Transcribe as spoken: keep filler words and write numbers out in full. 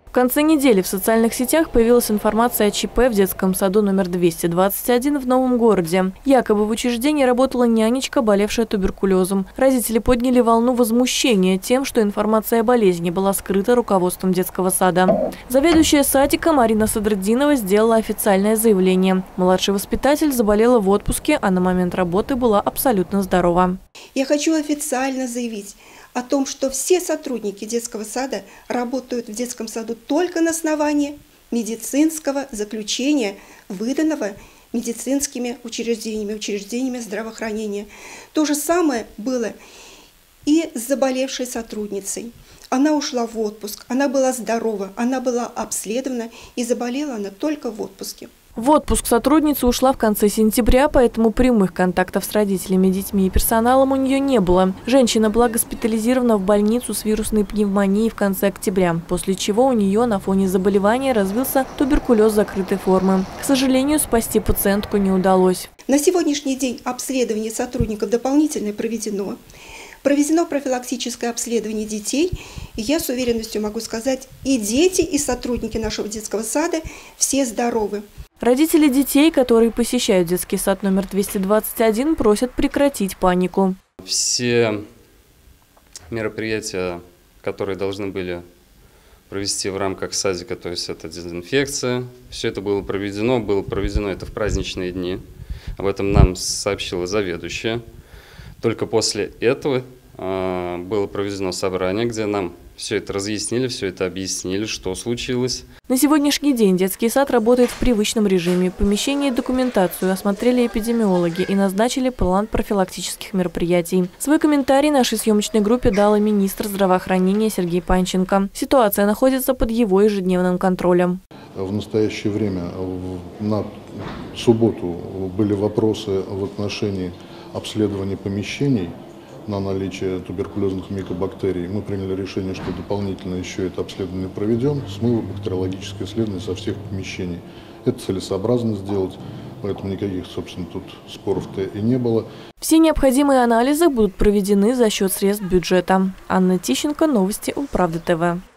В конце недели в социальных сетях появилась информация о ЧП в детском саду номер двести двадцать один в Новом городе. Якобы в учреждении работала нянечка, болевшая туберкулезом. Родители подняли волну возмущения тем, что информация о болезни была скрыта руководством детского сада. Заведующая садика Марина Садриддинова сделала официальное заявление. Младший воспитатель заболела в отпуске, а на момент работы была абсолютно здорова. Я хочу официально заявить о том, что все сотрудники детского сада работают в детском саду только на основании медицинского заключения, выданного медицинскими учреждениями, учреждениями здравоохранения. То же самое было и с заболевшей сотрудницей. Она ушла в отпуск, она была здорова, она была обследована, и заболела она только в отпуске. В отпуск сотрудница ушла в конце сентября, поэтому прямых контактов с родителями, детьми и персоналом у нее не было. Женщина была госпитализирована в больницу с вирусной пневмонией в конце октября, после чего у нее на фоне заболевания развился туберкулез закрытой формы. К сожалению, спасти пациентку не удалось. На сегодняшний день обследование сотрудников дополнительно проведено. Проведено профилактическое обследование детей, и я с уверенностью могу сказать, и дети, и сотрудники нашего детского сада все здоровы. Родители детей, которые посещают детский сад номер двести двадцать один, просят прекратить панику. Все мероприятия, которые должны были провести в рамках садика, то есть это дезинфекция, все это было проведено, было проведено это в праздничные дни. Об этом нам сообщила заведующая. Только после этого э, было проведено собрание, где нам все это разъяснили, все это объяснили, что случилось. На сегодняшний день детский сад работает в привычном режиме. Помещение и документацию осмотрели эпидемиологи и назначили план профилактических мероприятий. Свой комментарий нашей съемочной группе дал и министр здравоохранения Сергей Панченко. Ситуация находится под его ежедневным контролем. В настоящее время на субботу были вопросы в отношении обследования помещений на наличие туберкулезных микобактерий. Мы приняли решение, что дополнительно еще это обследование проведем, смыло бактериологическое исследование со всех помещений. Это целесообразно сделать, поэтому никаких, собственно, тут споров-то и не было. Все необходимые анализы будут проведены за счет средств бюджета. Анна Тищенко, новости Улправды ТВ.